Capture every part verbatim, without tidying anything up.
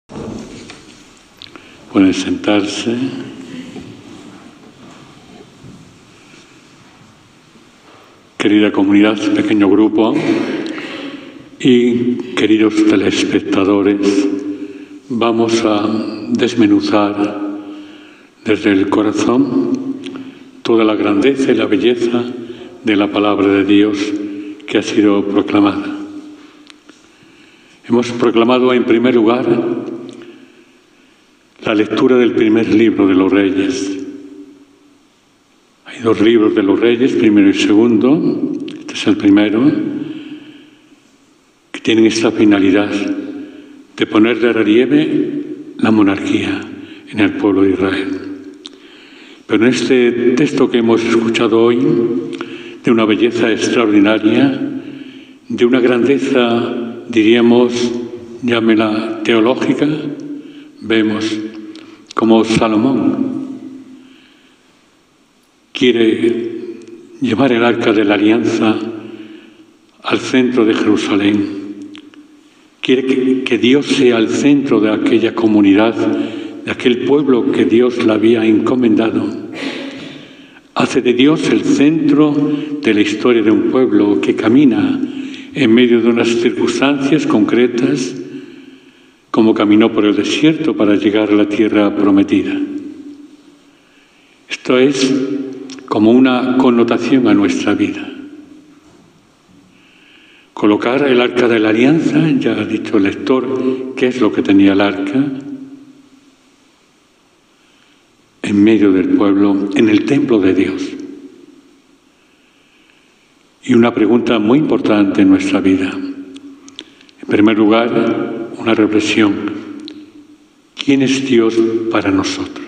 Pueden sentarse. Querida comunidad, pequeño grupo y queridos telespectadores, vamos a desmenuzar desde el corazón toda la grandeza y la belleza de la palabra de Dios que ha sido proclamada. Hemos proclamado en primer lugar la lectura del primer libro de los Reyes. Hay dos libros de los Reyes, primero y segundo. Este es el primero, que tienen esta finalidad de poner de relieve la monarquía en el pueblo de Israel. Pero en este texto que hemos escuchado hoy, de una belleza extraordinaria, de una grandeza, diríamos, llámela teológica, vemos como Salomón quiere llevar el arca de la alianza al centro de Jerusalén. Quiere que, que Dios sea el centro de aquella comunidad, de aquel pueblo que Dios le había encomendado. Hace de Dios el centro de la historia de un pueblo que camina en medio de unas circunstancias concretas, como caminó por el desierto para llegar a la tierra prometida. Esto es como una connotación a nuestra vida. Colocar el arca de la alianza, ya ha dicho el lector qué es lo que tenía el arca, en medio del pueblo, en el templo de Dios. Y una pregunta muy importante en nuestra vida. En primer lugar, una reflexión. ¿Quién es Dios para nosotros?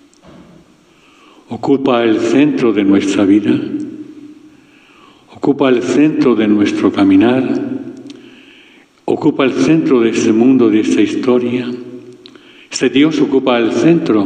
¿Ocupa el centro de nuestra vida? ¿Ocupa el centro de nuestro caminar? ¿Ocupa el centro de este mundo, de esta historia? ¿Este Dios ocupa el centro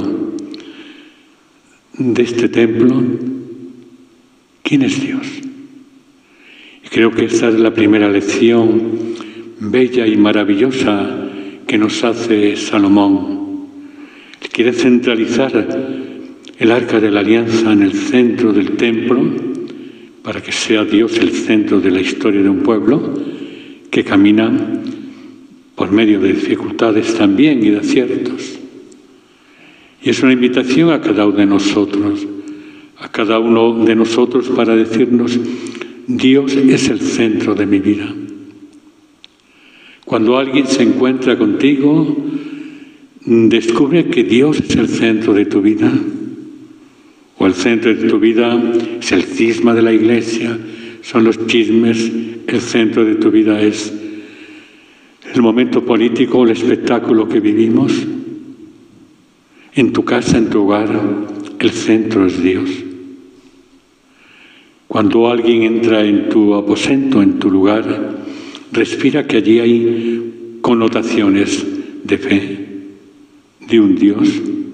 de este templo? ¿Quién es Dios? Y creo que esta es la primera lección bella y maravillosa que nos hace Salomón. Él quiere centralizar el arca de la alianza en el centro del templo para que sea Dios el centro de la historia de un pueblo que camina por medio de dificultades también y de aciertos. Y es una invitación a cada uno de nosotros, a cada uno de nosotros para decirnos: Dios es el centro de mi vida. Cuando alguien se encuentra contigo, descubre que Dios es el centro de tu vida. O el centro de tu vida es el cisma de la iglesia, son los chismes, el centro de tu vida es el momento político, el espectáculo que vivimos. En tu casa, en tu hogar, el centro es Dios. Cuando alguien entra en tu aposento, en tu lugar, respira que allí hay connotaciones de fe, de un Dios.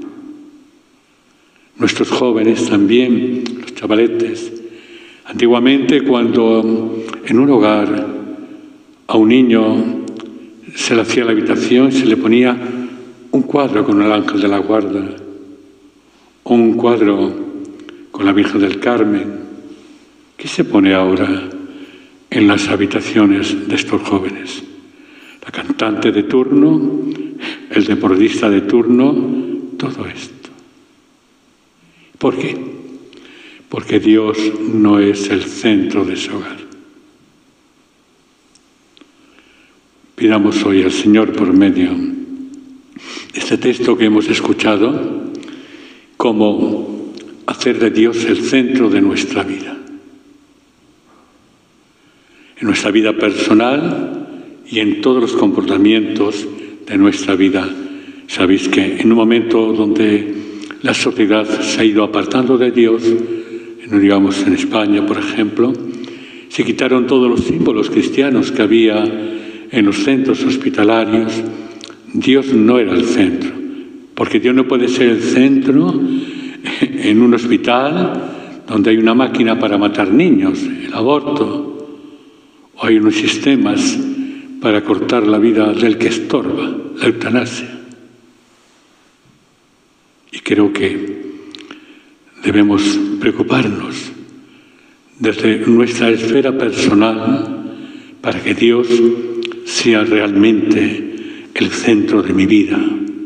Nuestros jóvenes también, los chavaletes. Antiguamente, cuando en un hogar a un niño se le hacía la habitación, se le ponía un cuadro con el ángel de la guarda, o un cuadro con la Virgen del Carmen. ¿Qué se pone ahora en las habitaciones de estos jóvenes? La cantante de turno, el deportista de turno, todo esto. ¿Por qué? Porque Dios no es el centro de su hogar. Pidamos hoy al Señor, por medio de este texto que hemos escuchado, cómo hacer de Dios el centro de nuestra vida. En nuestra vida personal y en todos los comportamientos de nuestra vida. Sabéis que en un momento donde la sociedad se ha ido apartando de Dios, digamos en España, por ejemplo, se quitaron todos los símbolos cristianos que había en los centros hospitalarios. Dios no era el centro, porque Dios no puede ser el centro en un hospital donde hay una máquina para matar niños, el aborto, o hay unos sistemas para cortar la vida del que estorba, la eutanasia. creo que debemos preocuparnos desde nuestra esfera personal para que Dios sea realmente el centro de mi vida,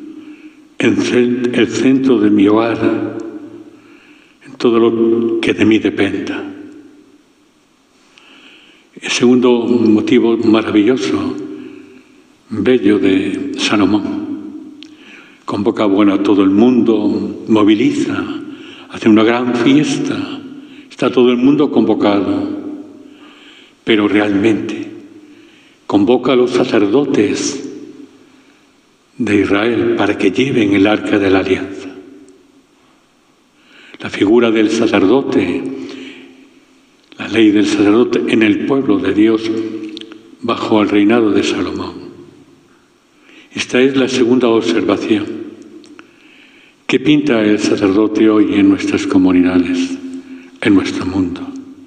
el centro de mi hogar, en todo lo que de mí dependa. El segundo motivo maravilloso, bello de Salomón. Convoca bueno a todo el mundo, moviliza, hace una gran fiesta, está todo el mundo convocado, pero realmente convoca a los sacerdotes de Israel para que lleven el arca de la alianza. La figura del sacerdote, la ley del sacerdote en el pueblo de Dios bajo el reinado de Salomón. Esta es la segunda observación. ¿Qué pinta el sacerdote hoy en nuestras comunidades, en nuestro mundo?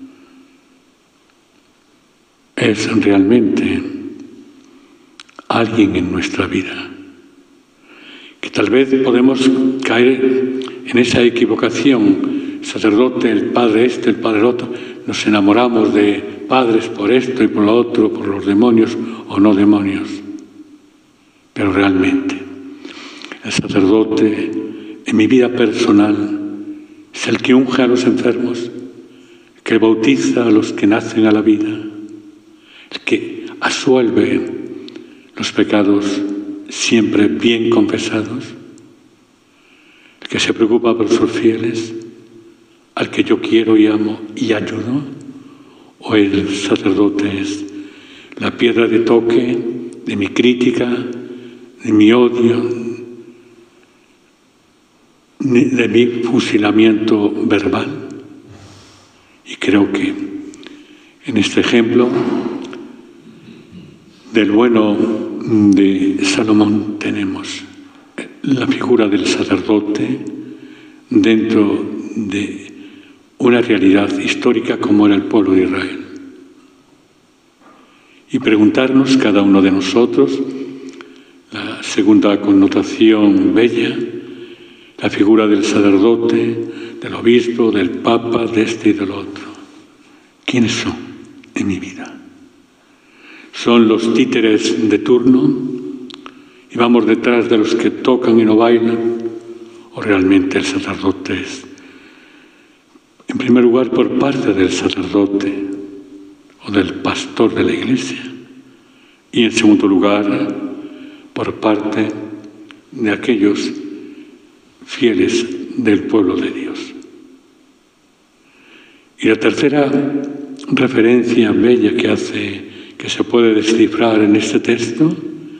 Es realmente alguien en nuestra vida, que tal vez podemos caer en esa equivocación, el sacerdote, el padre este, el padre otro, nos enamoramos de padres por esto y por lo otro, por los demonios o no demonios. Pero realmente, el sacerdote en mi vida personal es el que unge a los enfermos, el que bautiza a los que nacen a la vida, el que asuelve los pecados siempre bien confesados, el que se preocupa por sus fieles, al que yo quiero y amo y ayudo, o el sacerdote es la piedra de toque de mi crítica, de mi odio, de mi fusilamiento verbal. Y creo que en este ejemplo del bueno de Salomón tenemos la figura del sacerdote dentro de una realidad histórica como era el pueblo de Israel. Y preguntarnos cada uno de nosotros, la segunda connotación bella, la figura del sacerdote, del obispo, del papa, de este y del otro. ¿Quiénes son en mi vida? ¿Son los títeres de turno y vamos detrás de los que tocan y no bailan? ¿O realmente el sacerdote es, en primer lugar, por parte del sacerdote o del pastor de la iglesia, y en segundo lugar, por parte de aquellos fieles del pueblo de Dios? Y la tercera referencia bella que hace, que se puede descifrar en este texto,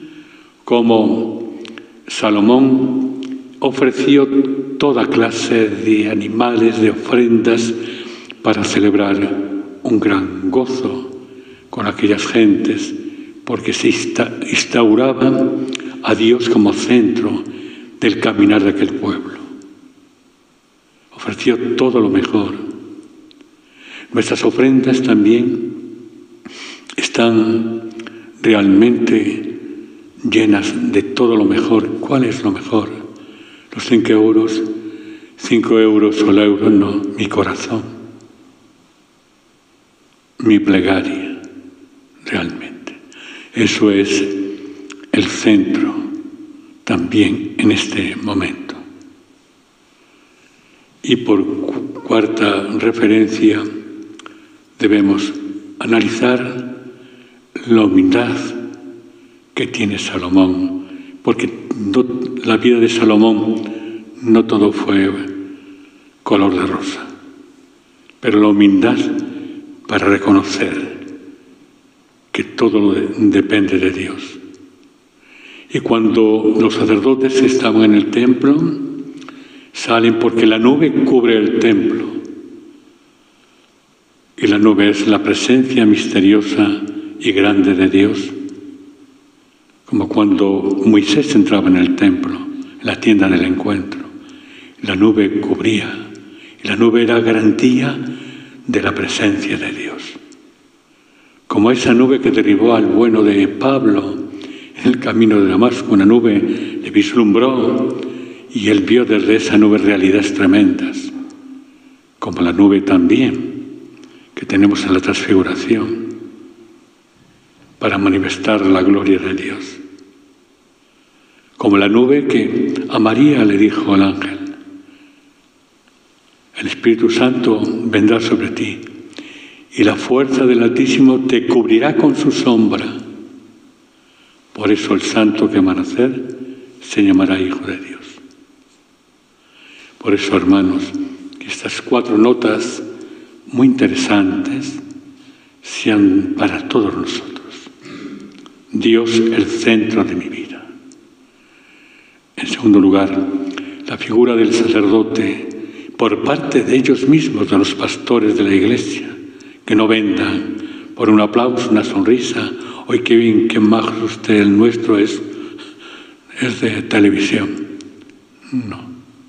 como Salomón ofreció toda clase de animales, de ofrendas, para celebrar un gran gozo con aquellas gentes, porque se instauraba a Dios como centro del caminar de aquel pueblo. Ofreció todo lo mejor. Nuestras ofrendas también están realmente llenas de todo lo mejor. ¿Cuál es lo mejor? Los cinco euros, cinco euros o el euro, no, mi corazón, mi plegaria, realmente. Eso es el centro también en este momento. Y por cu- cuarta referencia, debemos analizar la humildad que tiene Salomón, porque no, la vida de Salomón no todo fue color de rosa, pero la humildad para reconocer que todo lo de, depende de Dios. Y cuando los sacerdotes estaban en el templo, salen porque la nube cubre el templo. Y la nube es la presencia misteriosa y grande de Dios. Como cuando Moisés entraba en el templo, en la tienda del encuentro. La nube cubría, y la nube era garantía de la presencia de Dios. Como esa nube que derribó al bueno de Pablo en el camino de Damasco, una nube le vislumbró y él vio desde esa nube realidades tremendas, como la nube también que tenemos en la transfiguración, para manifestar la gloria de Dios. Como la nube que a María le dijo el ángel: el Espíritu Santo vendrá sobre ti y la fuerza del Altísimo te cubrirá con su sombra. Por eso el santo que va a nacer se llamará Hijo de Dios. Por eso, hermanos, estas cuatro notas muy interesantes sean para todos nosotros. Dios, el centro de mi vida. En segundo lugar, la figura del sacerdote por parte de ellos mismos, de los pastores de la Iglesia, que no vendan por un aplauso, una sonrisa. Hoy qué bien, qué majo usted, el nuestro es, es de televisión. No.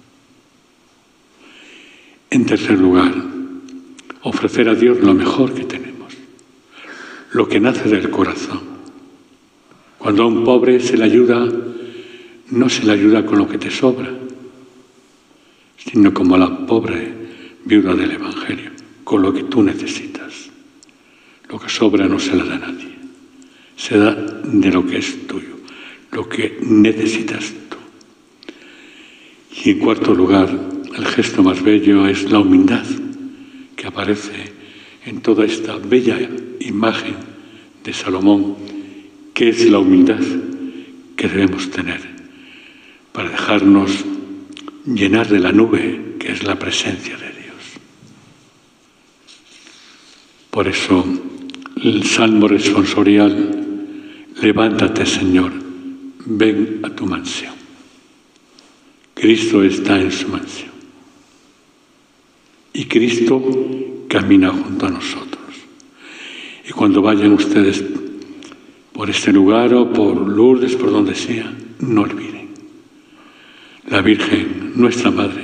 En tercer lugar, ofrecer a Dios lo mejor que tenemos, lo que nace del corazón. Cuando a un pobre se le ayuda, no se le ayuda con lo que te sobra, sino como a la pobre viuda del Evangelio, con lo que tú necesitas. Lo que sobra no se le da a nadie, se da de lo que es tuyo, lo que necesitas tú. Y en cuarto lugar, el gesto más bello es la humildad que aparece en toda esta bella imagen de Salomón, que es la humildad que debemos tener para dejarnos llenar de la nube que es la presencia de Dios. Por eso el Salmo responsorial: levántate, Señor, ven a tu mansión. Cristo está en su mansión y Cristo camina junto a nosotros. Y cuando vayan ustedes por este lugar o por Lourdes, por donde sea, no olviden: la Virgen, nuestra Madre,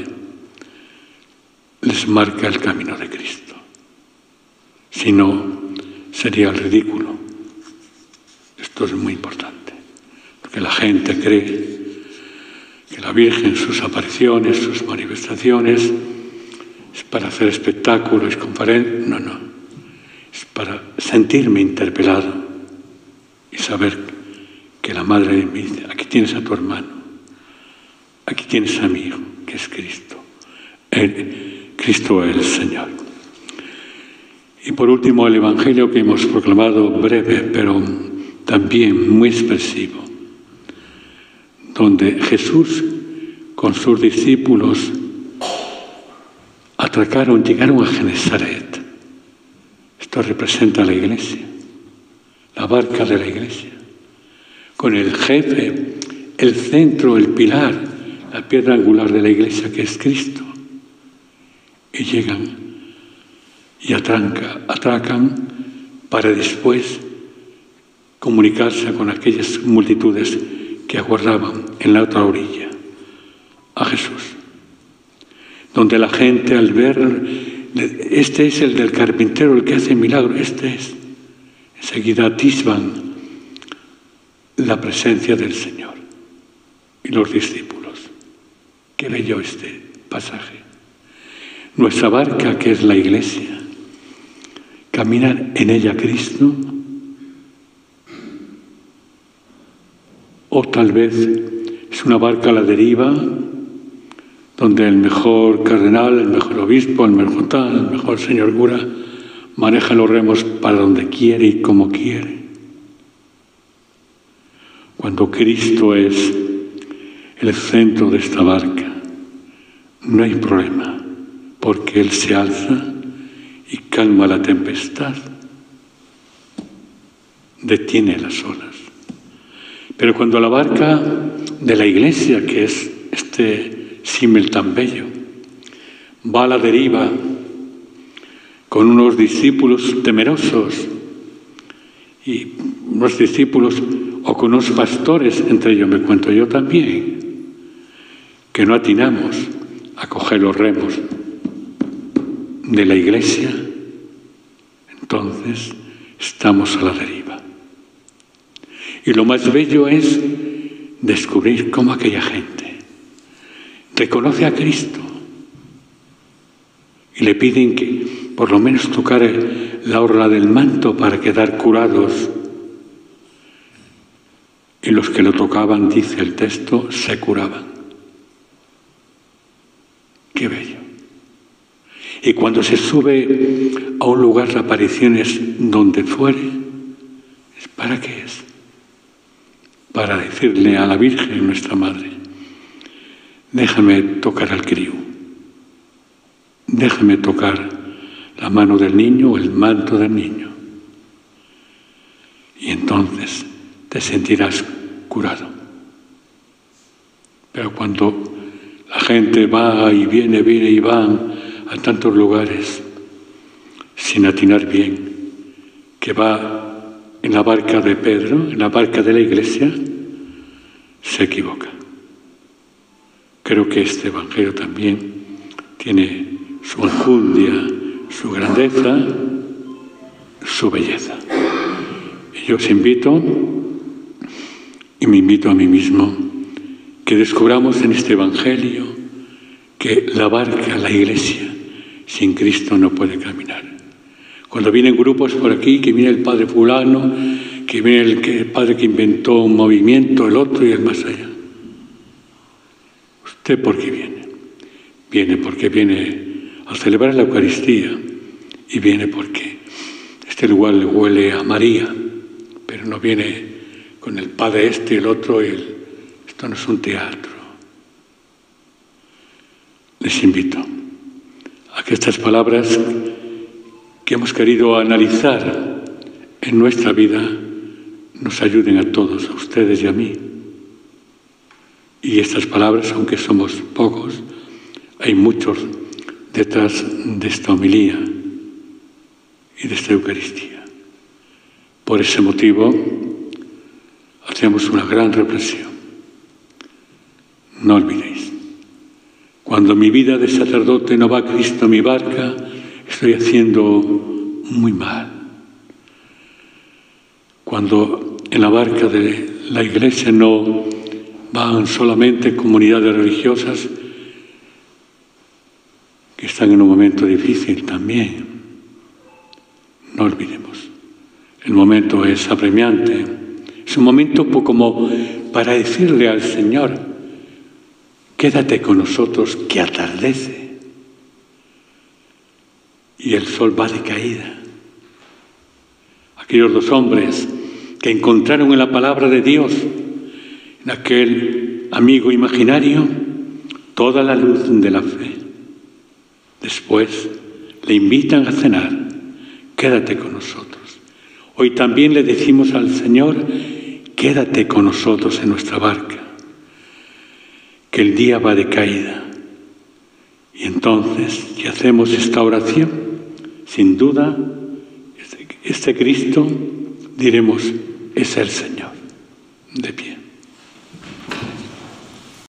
les marca el camino de Cristo. Si no, sería el ridículo. Esto es muy importante, porque la gente cree que la Virgen, sus apariciones, sus manifestaciones, es para hacer espectáculos, conferencias. No, no. Es para sentirme interpelado y saber que la Madre me dice: aquí tienes a tu hermano, aquí tienes a mi Hijo, que es Cristo. El, Cristo es el Señor. Y por último, el Evangelio que hemos proclamado, breve, pero también muy expresivo, donde Jesús con sus discípulos atracaron, llegaron a Genesaret. Esto representa a la Iglesia, la barca de la Iglesia, con el jefe, el centro, el pilar, la piedra angular de la Iglesia, que es Cristo. Y llegan y atranca, atracan para después comunicarse con aquellas multitudes que aguardaban en la otra orilla a Jesús, donde la gente, al ver: este es el del carpintero, el que hace milagros, este es, enseguida atisban la presencia del Señor y los discípulos. Qué bello este pasaje. Nuestra barca, que es la Iglesia, camina en ella Cristo, o tal vez es una barca a la deriva, donde el mejor cardenal, el mejor obispo, el mejor tal, el mejor señor cura maneja los remos para donde quiere y como quiere. Cuando Cristo es el centro de esta barca, no hay problema, porque Él se alza y calma la tempestad, detiene las olas. Pero cuando la barca de la Iglesia, que es este símil tan bello, va a la deriva con unos discípulos temerosos y unos discípulos o con unos pastores, entre ellos me cuento yo también, que no atinamos a coger los remos de la Iglesia, entonces estamos a la deriva. Y lo más bello es descubrir cómo aquella gente reconoce a Cristo y le piden que por lo menos tocara la orla del manto para quedar curados. Y los que lo tocaban, dice el texto, se curaban. ¡Qué bello! Y cuando se sube a un lugar, la aparición es donde fuere. ¿Para qué es? Para decirle a la Virgen, nuestra Madre, déjame tocar al crío, déjame tocar la mano del niño o el manto del niño. Y entonces te sentirás curado. Pero cuando la gente va y viene, viene y va a tantos lugares sin atinar bien, que va en la barca de Pedro, en la barca de la Iglesia, se equivoca. Creo que este Evangelio también tiene su enjundia, su grandeza, su belleza. Y yo os invito, y me invito a mí mismo, que descubramos en este Evangelio que la barca, la Iglesia, sin Cristo no puede caminar. Cuando vienen grupos por aquí, que viene el padre fulano, que viene el, que, el padre que inventó un movimiento, el otro y el más allá. ¿Usted por qué viene? Viene porque viene a celebrar la Eucaristía y viene porque este lugar le huele a María, pero no viene con el padre este y el otro. Y el, esto no es un teatro. Les invito a que estas palabras que hemos querido analizar en nuestra vida nos ayuden a todos, a ustedes y a mí. Y estas palabras, aunque somos pocos, hay muchos detrás de esta homilía y de esta Eucaristía. Por ese motivo, hacemos una gran reflexión. No olvidéis, cuando mi vida de sacerdote no va a Cristo a mi barca, estoy haciendo muy mal. Cuando en la barca de la Iglesia no van solamente comunidades religiosas que están en un momento difícil también. No olvidemos, el momento es apremiante, es un momento como para decirle al Señor, quédate con nosotros que atardece y el sol va de caída. Aquellos dos hombres que encontraron en la palabra de Dios, en aquel amigo imaginario, toda la luz de la fe. Después le invitan a cenar, quédate con nosotros. Hoy también le decimos al Señor, quédate con nosotros en nuestra barca, que el día va de caída. Y entonces, si hacemos esta oración, sin duda, este, este Cristo, diremos, es el Señor. De pie.